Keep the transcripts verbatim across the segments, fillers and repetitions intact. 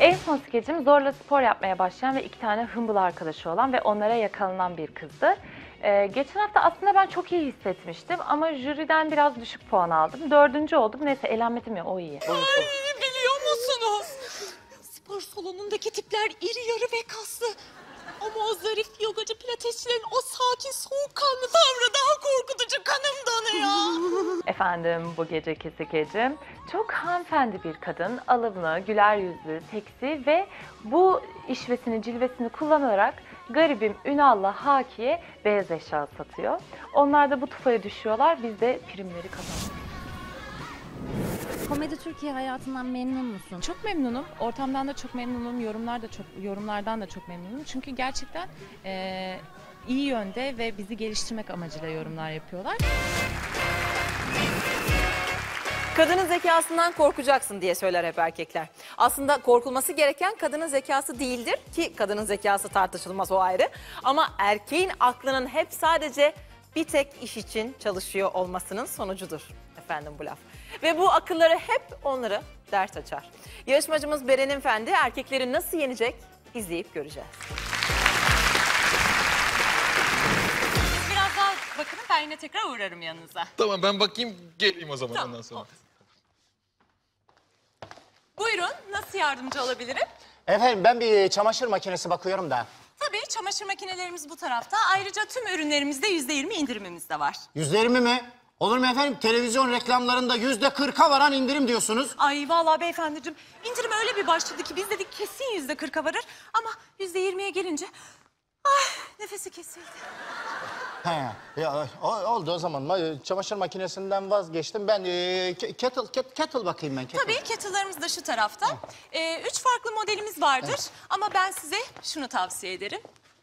En son skecim zorla spor yapmaya başlayan ve iki tane hımbıl arkadaşı olan ve onlara yakalanan bir kızdı. Ee, geçen hafta aslında ben çok iyi hissetmiştim ama jüriden biraz düşük puan aldım. Dördüncü oldum. Neyse eğlenmedim ya, o iyi. Ay, biliyor musunuz? Spor salonundaki tipler iri yarı ve kaslı. Ama o zarif yogacı pilatesçilerin o sakin soğukkanlı tavrı daha korkutucu, kanım donuyor. Efendim, bu geceki skecim çok hanımefendi bir kadın, alımlı, güler yüzlü, seksi ve bu işvesini, cilvesini kullanarak garibim Ünal'la Haki'ye beyaz eşya satıyor. Onlar da bu tufaya düşüyorlar, biz de primleri kazanıyoruz. Komedi Türkiye hayatından memnun musun? Çok memnunum. Ortamdan da çok memnunum. Yorumlar da çok yorumlardan da çok memnunum. Çünkü gerçekten e, iyi yönde ve bizi geliştirmek amacıyla yorumlar yapıyorlar. Kadının zekasından korkacaksın diye söyler hep erkekler. Aslında korkulması gereken kadının zekası değildir ki kadının zekası tartışılmaz, o ayrı. Ama erkeğin aklının hep sadece bir tek iş için çalışıyor olmasının sonucudur efendim bu laf. Ve bu akılları hep onları dert açar. Yarışmacımız Beren'in Fendi erkekleri nasıl yenecek izleyip göreceğiz. Biraz daha bakın, ben yine tekrar uğrarım yanınıza. Tamam, ben bakayım, geleyim o zaman Tamam, ondan sonra. oldu. Buyurun, nasıl yardımcı olabilirim? Efendim ben bir çamaşır makinesi bakıyorum da. Tabii, çamaşır makinelerimiz bu tarafta. Ayrıca tüm ürünlerimizde yüzde yirmi indirimimiz de var. Yüzde yirmi mi? Olur mu efendim? Televizyon reklamlarında yüzde kırka varan indirim diyorsunuz. Ay vallahi beyefendiciğim, indirim öyle bir başladı ki biz dedik kesin yüzde kırka varır. Ama yüzde yirmiye gelince ay nefesi kesildi. He, ya, o, oldu o zaman. Ma- Çamaşır makinesinden vazgeçtim. Ben e, kettle, ket- kettle bakayım ben. Kettle. Tabii, kettle'larımız da şu tarafta. Ee, üç farklı modelimiz vardır. Ama ben size şunu tavsiye ederim.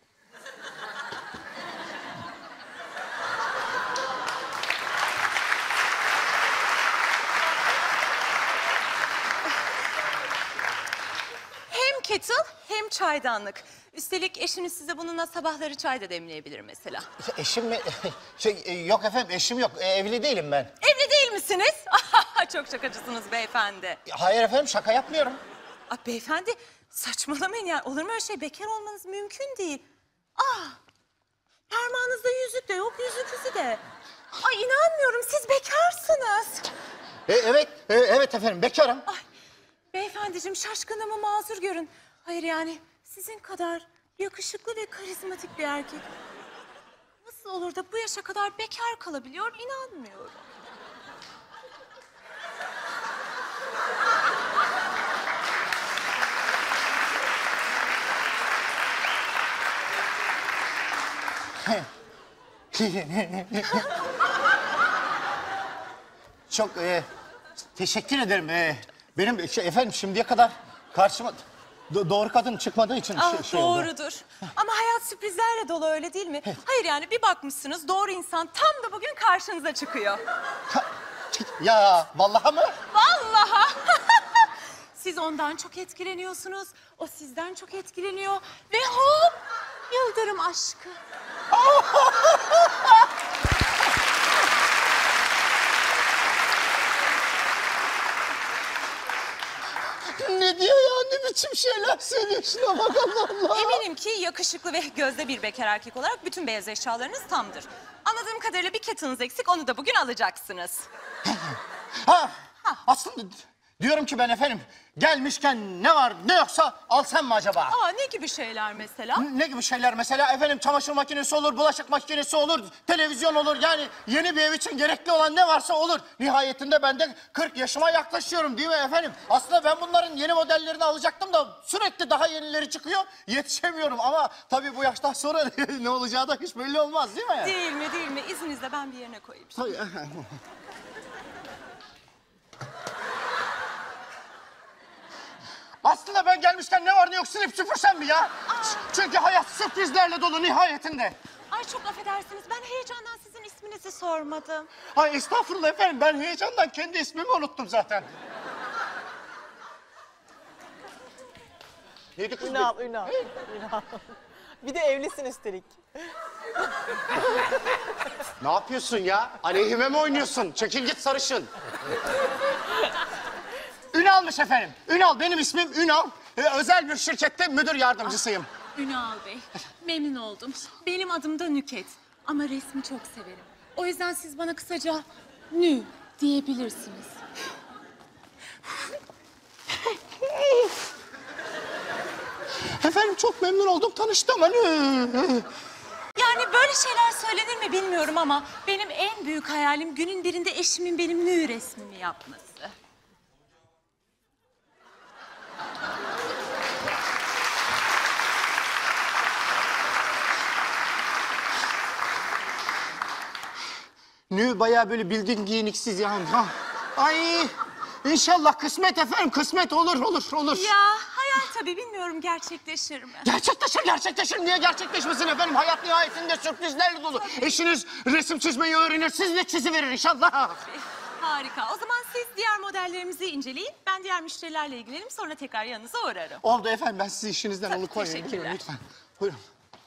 Hem kettle hem çaydanlık. Üstelik eşiniz size bununla sabahları çay da demleyebilir mesela. Eşim mi? Şey, e, yok efendim, eşim yok. E, evli değilim ben. Evli değil misiniz? Çok şakacısınız beyefendi. Hayır efendim, şaka yapmıyorum. Ay beyefendi, saçmalamayın ya. Olur mu öyle şey? Bekar olmanız mümkün değil. Aa, parmağınızda yüzük de yok, yüzük izi de. Ay inanmıyorum, siz bekarsınız. E, evet, e, evet efendim, bekarım. Ay beyefendiciğim, şaşkınımı mazur görün. Hayır yani sizin kadar yakışıklı ve karizmatik bir erkek nasıl olur da bu yaşa kadar bekar kalabiliyor, inanmıyorum. Çok e, teşekkür ederim. E, benim şey, efendim şimdiye kadar karşıma do- doğru kadın çıkmadığı için Ah, şey, şey oldu. doğrudur. Ama hayat sürprizlerle dolu, öyle değil mi? Hayır yani bir bakmışsınız doğru insan tam da bugün karşınıza çıkıyor. Ha, ya vallahi mı? Vallahi. Siz ondan çok etkileniyorsunuz, o sizden çok etkileniyor ve hop yıldırım aşkı. Ne diyor ya? Ne biçim şeyler söylüyorsun ama Allah Allah. Eminim ki yakışıklı ve gözde bir bekar erkek olarak bütün beyaz eşyalarınız tamdır. Anladığım kadarıyla bir kettle'ınız eksik, onu da bugün alacaksınız. Ha, aslında diyorum ki ben efendim gelmişken ne var ne yoksa alsam mı acaba? Aa, ne gibi şeyler mesela? Ne gibi şeyler mesela efendim, çamaşır makinesi olur, bulaşık makinesi olur, televizyon olur. Yani yeni bir ev için gerekli olan ne varsa olur. Nihayetinde ben de kırk yaşıma yaklaşıyorum değil mi efendim? Aslında ben bunların yeni modellerini alacaktım da sürekli daha yenileri çıkıyor. Yetişemiyorum ama tabii bu yaştan sonra ne olacağı da hiç belli olmaz değil mi? Değil mi değil mi? İzninizle ben bir yerine koyayım. Aslında ben gelmişken ne var ne yok silip süpürsem mi ya? Çünkü hayat sürprizlerle dolu nihayetinde. Ay çok affedersiniz, ben heyecandan sizin isminizi sormadım. Ay estağfurullah efendim, ben heyecandan kendi ismimi unuttum zaten. Neydi kız? Ünal, Ünal, Ünal. Bir de evlisin üstelik. Ne yapıyorsun ya? Aleyhime mi oynuyorsun? Çekil git sarışın. Ünal'mış efendim. Ünal, benim ismim Ünal. e, özel bir şirkette müdür yardımcısıyım. Ünal Bey, memnun oldum. Benim adım da Nüket. Ama resmi çok severim. O yüzden siz bana kısaca Nü diyebilirsiniz. Efendim çok memnun oldum tanıştım. Hani... Yani böyle şeyler söylenir mi bilmiyorum ama benim en büyük hayalim günün birinde eşimin benim Nü resmimi yapması. Nü bayağı böyle bildiğin giyiniksiz yani. Ha. Ay inşallah kısmet efendim kısmet olur olur olur. Ya hayal tabii bilmiyorum gerçekleşir mi? Gerçekleşir gerçekleşir. Niye gerçekleşmesin efendim? Hayat nihayetinde sürprizlerle dolu. Eşiniz resim çizmeyi öğrenir, siz de çiziverir inşallah. Harika. O zaman siz diğer modellerimizi inceleyin. Ben diğer müşterilerle ilgilenirim. Sonra tekrar yanınıza uğrarım. Oldu efendim ben sizi işinizden Tabii, alıkoyayım. teşekkürler. Buyurun lütfen. Buyurun.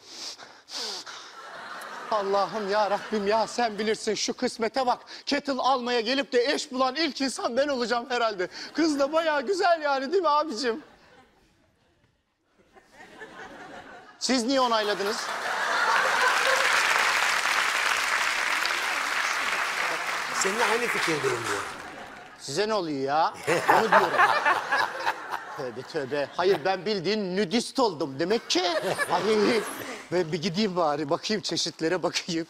Allah'ım ya Rabbim ya sen bilirsin şu kısmete bak. Kettle almaya gelip de eş bulan ilk insan ben olacağım herhalde. Kız da bayağı güzel yani değil mi abicim? Siz niye onayladınız? Seninle aynı fikirdeyim diyor. Size ne oluyor ya? Onu diyorum. Tövbe tövbe. Hayır ben bildiğin nudist oldum demek ki. Hayır. Ben bir gideyim bari bakayım çeşitlere bakayım.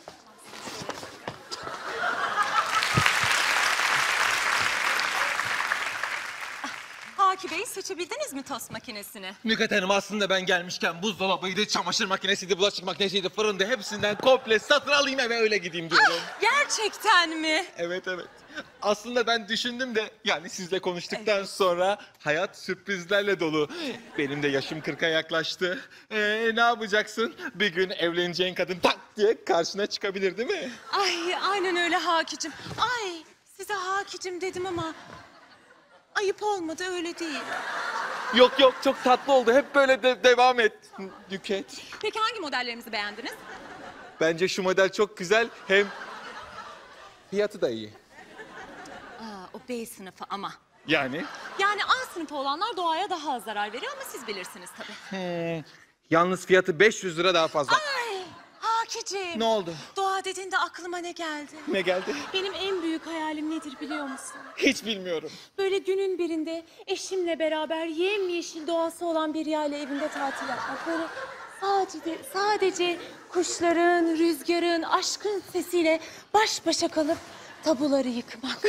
Haki Bey seçebildiniz mi tost makinesini? Nüket Hanım aslında ben gelmişken buzdolabıydı, çamaşır makinesiydi, bulaşık makinesiydi, fırında hepsinden komple satın alayım eve öyle gideyim diyorum. Gerçekten mi? Evet evet. Aslında ben düşündüm de yani sizle konuştuktan sonra hayat sürprizlerle dolu. Benim de yaşım kırka yaklaştı. Ee, ne yapacaksın? Bir gün evleneceğin kadın tak diye karşına çıkabilir değil mi? Ay aynen öyle Haki'cim. Ay size Haki'cim dedim ama ayıp olmadı öyle değil. Yok yok çok tatlı oldu. Hep böyle de devam et Nüket. Peki hangi modellerimizi beğendiniz? Bence şu model çok güzel. Hem fiyatı da iyi. Aa, o B sınıfı ama. Yani? Yani A sınıfı olanlar doğaya daha az zarar veriyor ama siz bilirsiniz tabii. Hmm, yalnız fiyatı beş yüz lira daha fazla. Ay Haki'cim. Ne oldu? Doğa dediğinde aklıma ne geldi? Ne geldi? Benim en büyük hayalim nedir biliyor musun? Hiç bilmiyorum. Böyle günün birinde eşimle beraber yemyeşil doğası olan bir yayla evinde tatil yapmak. Böyle sadece, sadece kuşların, rüzgarın, aşkın sesiyle baş başa kalıp tabuları yıkmak.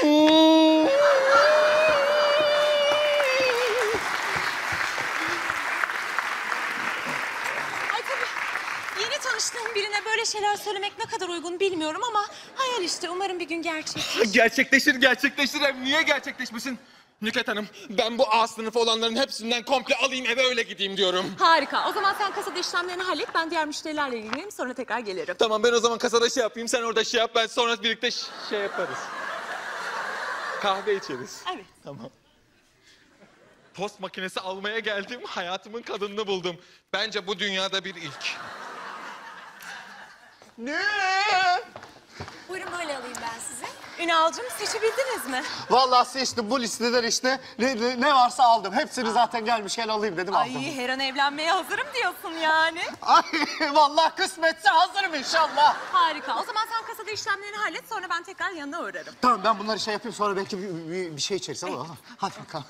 Ay tabii yeni tanıştığım birine böyle şeyler söylemek ne kadar uygun bilmiyorum ama hayal işte umarım bir gün gerçekleşir. Gerçekleşir, gerçekleşir. Hem niye gerçekleşmesin? Nüket Hanım, ben bu A sınıfı olanların hepsinden komple alayım eve öyle gideyim diyorum. Harika. O zaman sen kasada işlemlerini hallet. Ben diğer müşterilerle ilgileneyim. Sonra tekrar gelirim. Tamam ben o zaman kasada şey yapayım, sen orada şey yap, ben sonra birlikte ş- şey yaparız. Kahve içeriz. Evet. Tamam. Tost makinesi almaya geldim, hayatımın kadınını buldum. Bence bu dünyada bir ilk. Ne? Buyurun böyle alayım ben sizi. Ünal'cığım seçebildiniz mi? Vallahi seçtim bu listeden işte ne, ne, ne varsa aldım. Hepsini zaten gelmişken alayım dedim aldım. Ay her an evlenmeye hazırım diyorsun yani. Ay vallahi kısmetse hazırım inşallah. Harika. O zaman sen kasada işlemlerini hallet. Sonra ben tekrar yanına uğrarım. Tamam ben bunları şey yapayım sonra belki bir, bir, bir şey içeriz ama hadi bakalım.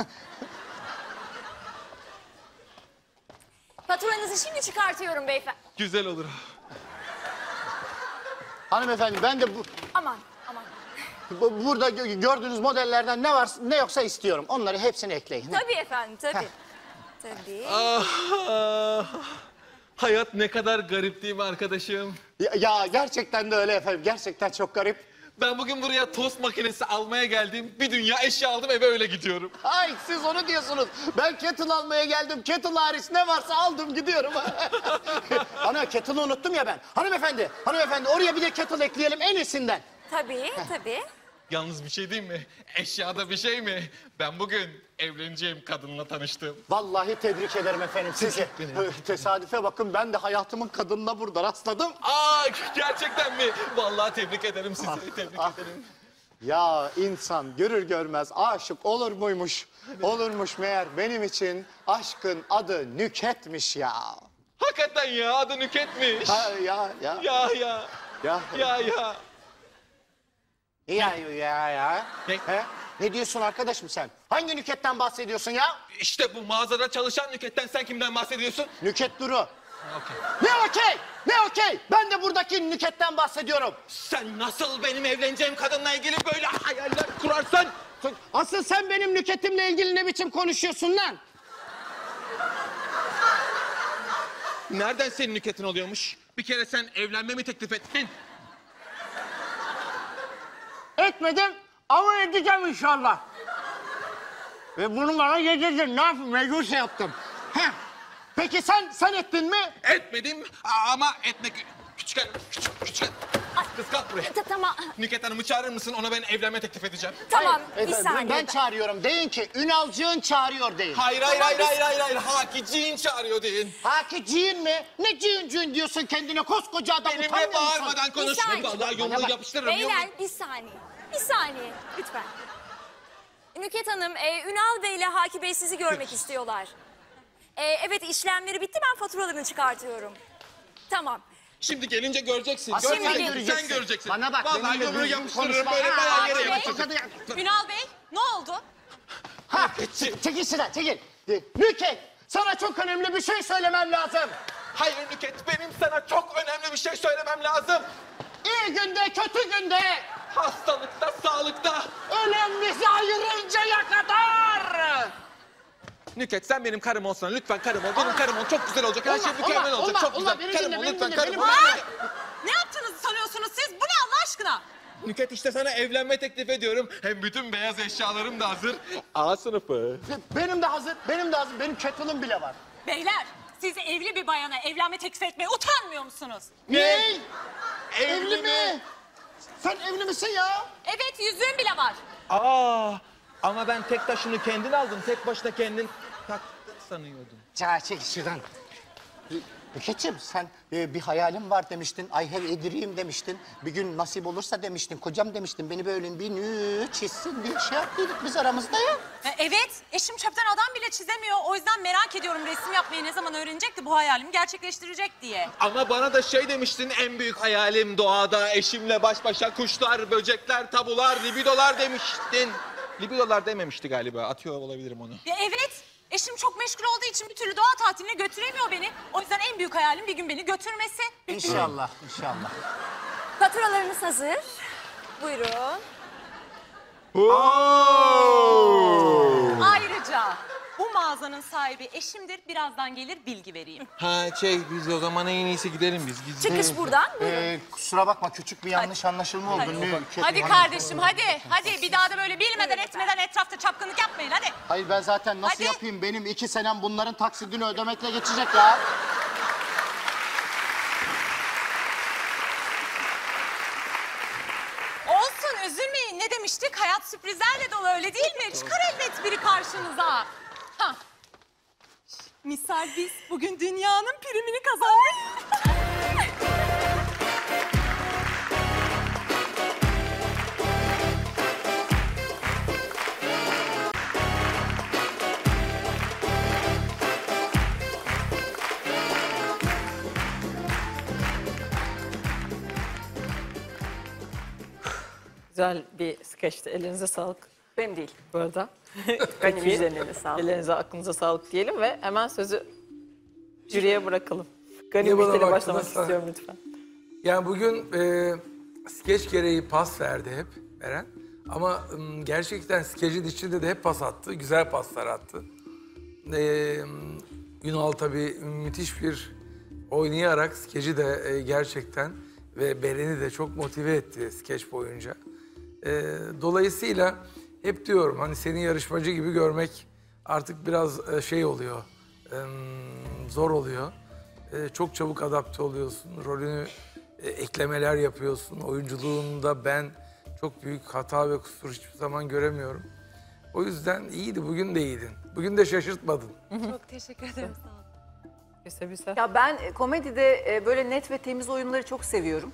Faturanızı şimdi çıkartıyorum beyefendi. Güzel olur. Hanımefendi ben de bu, Aman aman. bu burada gö- gördüğünüz modellerden ne var ne yoksa istiyorum. Onları hepsini ekleyin. Tabii efendim tabii. Tabii. Ah, ah. Hayat ne kadar garip değil mi arkadaşım? Ya, ya gerçekten de öyle efendim. Gerçekten çok garip. Ben bugün buraya tost makinesi almaya geldim. Bir dünya eşya aldım eve öyle gidiyorum. Ay siz onu diyorsunuz. Ben kettle almaya geldim. Kettle hariç ne varsa aldım gidiyorum. Ana kettle'ı unuttum ya ben. Hanımefendi, hanımefendi oraya bir de kettle ekleyelim en iyisinden. Tabii tabii. Yalnız bir şey diyeyim mi? Eşyada bir şey mi? Ben bugün evleneceğim kadınla tanıştım. Vallahi tebrik ederim efendim sizi. Teşekkür ederim. Tesadüfe bakın ben de hayatımın kadınına burada rastladım. Aa gerçekten mi? Vallahi tebrik ederim sizi. Tebrik ah. ederim. Ya insan görür görmez aşık olur muymuş? Olurmuş meğer benim için aşkın adı Nüket'miş ya. Hakikaten ya adı Nüket'miş. Ha, ya ya Ya ya. ya Ya ya. ya ya ya. Ne? He? Ne diyorsun arkadaşım sen? Hangi Nüket'ten bahsediyorsun ya? İşte bu mağazada çalışan Nüket'ten sen kimden bahsediyorsun? Nüket Duru. Okey. Ne okey? Ne okey? Ben de buradaki Nüket'ten bahsediyorum. Sen nasıl benim evleneceğim kadınla ilgili böyle hayaller kurarsan? Asıl sen benim Nüket'imle ilgili ne biçim konuşuyorsun lan? Nereden senin Nüket'in oluyormuş? Bir kere sen evlenmemi teklif ettin. Etmedim ama edeceğim inşallah. Ve bunu bana yedirdin. Ne yapayım? Mecbur şey yaptım. Heh. Peki sen sen ettin mi? Etmedim ama etmek... Küçük hanım, küçük, küçük hanım. Kız kalk buraya. Ta- Tamam. Nüket Hanım'ı çağırır mısın? Ona ben evlenme teklif edeceğim. Tamam. Hayır, bir efendim, saniye. Ben çağırıyorum. Deyin ki Ünalcığın çağırıyor deyin. Hayır, hayır, hayır, hayır, hayır, hayır. Hakiciğin çağırıyor deyin. Hakiciğin mi? Ne cığın cığın diyorsun kendine koskoca adam Benimle utanmıyor musun? bağırmadan konuş. saniye. Vallahi Bana yumruğu bak. yapıştırırım. Beyler yumruğu. bir saniye. Bir saniye lütfen. Nüket Hanım, e, Ünal Bey ile Haki Bey sizi görmek istiyorlar. E, evet işlemleri bitti, ben faturalarını çıkartıyorum. Tamam. Şimdi gelince göreceksin. Asıl Göreceksin, sen göreceksin. Sen göreceksin. Bana bak, Vallahi benimle yumruğu düzgün yapıştırırım. konuşma. Böyle Ha, bayağı yere Haki Bey. yapıştırırım. Ünal Bey ne oldu? Ha, ç- çekil şuradan, çekil. Nüket, sana çok önemli bir şey söylemem lazım. Hayır Nüket, benim sana çok önemli bir şey söylemem lazım. İyi günde, kötü günde, Hastalıkta, sağlıkta. ölüm bizi ayırıncaya kadar. Nüket sen benim karım olsana lütfen karım ol. Benim karım ol çok güzel olacak. Her şey Olma, mükemmel olma, olacak. olma, Çok olma. güzel. Beni Karım dinle, ol beni lütfen dinle, karım beni ol. dinle. Ne yaptığınızı sanıyorsunuz siz? Bu ne Allah aşkına? Nüket işte sana evlenme teklif ediyorum. Hem bütün beyaz eşyalarım da hazır. A sınıfı. Benim de hazır, benim de hazır. Benim kettle'ım bile var. Beyler siz evli bir bayana evlenme teklif etmeye utanmıyor musunuz? Ne? Evli mi? Sen evli misin ya? Evet yüzüğüm bile var. Aa, ama ben tek taşını kendin aldın. Tek başına kendin taktın sanıyordum. Ya çek şuradan. Nüketciğim sen e, bir hayalim var demiştin. I have a dream demiştin. Bir gün nasip olursa demiştin. Kocam demiştin. Beni böyle bir nü çizsin diye şey yaptıydık biz aramızda ya. E, Evet eşim çöpten adam bile çizemiyor. O yüzden merak ediyorum resim yapmayı ne zaman öğrenecek de bu hayalimi gerçekleştirecek diye. Ama bana da şey demiştin, en büyük hayalim doğada eşimle baş başa kuşlar, böcekler, tabular, libidolar demiştin. Libidolar dememişti galiba. Atıyor olabilirim onu. Ya evet. Eşim çok meşgul olduğu için bir türlü doğa tatiline götüremiyor beni. O yüzden en büyük hayalim bir gün beni götürmesi. İnşallah, inşallah. Faturalarınız hazır. Buyurun. Ayrıca bu mağazanın sahibi eşimdir. Birazdan gelir bilgi vereyim. Ha şey biz o zaman en iyisi gidelim biz. Gizli. Çıkış buradan. Buyurun. Ee, kusura bakma küçük bir yanlış anlaşılma oldu. Hadi. Nüket, Hadi hani- kardeşim hadi. Hadi bir daha da böyle bilmeden etmeden etrafta çapkınlık yapmayın hadi. Hayır ben zaten nasıl Hadi. yapayım? Benim iki senem bunların taksidini ödemekle geçecek ya. Olsun üzülmeyin ne demiştik? Hayat sürprizlerle dolu öyle değil mi? Çıkar elbet biri karşınıza. Ha. Misal biz bugün dünyanın primini kazandık. Güzel bir skeçti. Elinize sağlık. Benim değil. Bu arada. Benim Peki, üzerine sağlık. Ellerinize, aklınıza sağlık diyelim ve hemen sözü jüriye bırakalım. Gani Niye bana Müşter'e baktın başlamak sen? istiyorum lütfen. Yani bugün e, skeç gereği pas verdi hep Eren. Ama m, gerçekten skecin içinde de hep pas attı. Güzel paslar attı. E, Ünal tabii müthiş bir oynayarak skeci de e, gerçekten ve Beren'i de çok motive etti skeç boyunca. E, dolayısıyla hep diyorum hani seni yarışmacı gibi görmek artık biraz e, şey oluyor, e, zor oluyor. E, çok çabuk adapte oluyorsun, rolünü e, eklemeler yapıyorsun. Oyunculuğunda ben çok büyük hata ve kusur hiçbir zaman göremiyorum. O yüzden iyiydi, bugün de iyiydin. Bugün de şaşırtmadın. Çok teşekkür ederim sağ olun. Gösterebilirsen. Ya ben e, komedide e, böyle net ve temiz oyunları çok seviyorum.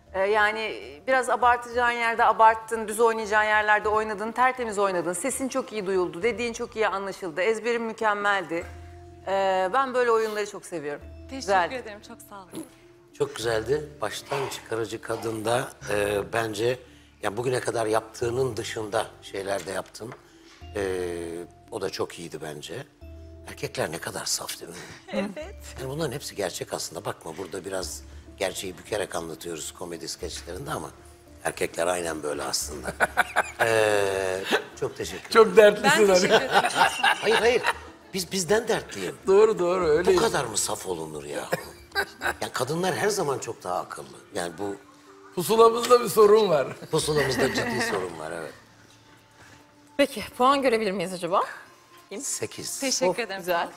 Ee, yani biraz abartacağın yerde abarttın, düz oynayacağın yerlerde oynadın, tertemiz oynadın. Sesin çok iyi duyuldu, dediğin çok iyi anlaşıldı, ezberin mükemmeldi. Ee, ben böyle oyunları çok seviyorum. Teşekkür Güzeldi. ederim, çok sağ olun. Çok güzeldi. Baştan çıkarıcı kadında e, bence ya bugüne kadar yaptığının dışında şeyler de yaptın. E, o da çok iyiydi bence. Erkekler ne kadar saf değil mi? Evet. Yani bunların hepsi gerçek aslında. Bakma burada biraz gerçeği bükerek anlatıyoruz komedi skeçlerinde ama erkekler aynen böyle aslında. E, çok teşekkür ederim. Çok dertlisin Ben hani. teşekkür ederim. Hayır hayır. Biz bizden dertliyim. Doğru doğru Bu öyle. kadar mı saf olunur ya? Yani kadınlar her zaman çok daha akıllı. Yani bu Pusulamızda bir sorun var. pusulamızda ciddi sorun var evet. Peki puan görebilir miyiz acaba? Sekiz. Teşekkür Of, ederim. güzel.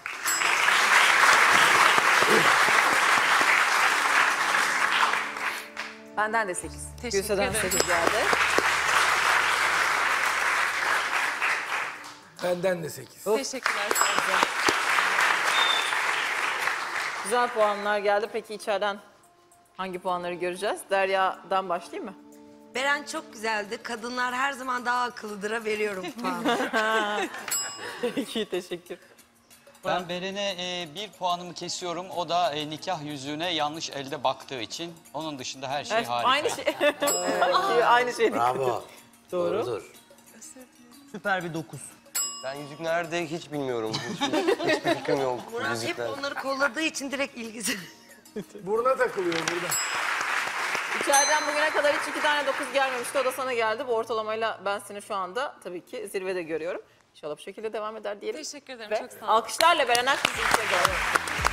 Benden de sekiz. Teşekkür Gülse'den ederim. sekiz geldi. Benden de sekiz. Teşekkürler. Sağ olun. Güzel puanlar geldi. Peki içeriden hangi puanları göreceğiz? Derya'dan başlayayım mı? Beren çok güzeldi. Kadınlar her zaman daha akıllıdıra veriyorum puanı. Peki teşekkür. Ben Beren'e e, bir puanımı kesiyorum. O da e, nikah yüzüğüne yanlış elde baktığı için. Onun dışında her şey Evet, harika. aynı şey. Evet, aynı şey. Bravo. Doğru. Doğrudur. Süper bir dokuz. Ben yüzük nerede hiç bilmiyorum. Hiçbir, hiçbir fikrim yok. Murat hep Yüzükler. onları kolladığı için direkt ilgisi. Buruna takılıyor burada. İçeriden bugüne kadar hiç iki tane dokuz gelmemişti. O da sana geldi. Bu ortalamayla ben seni şu anda tabii ki zirvede görüyorum. İnşallah bu şekilde devam eder diyelim. Teşekkür ederim, Ve çok sağ olun. alkışlarla Beren Akgüz'ü görüyorum.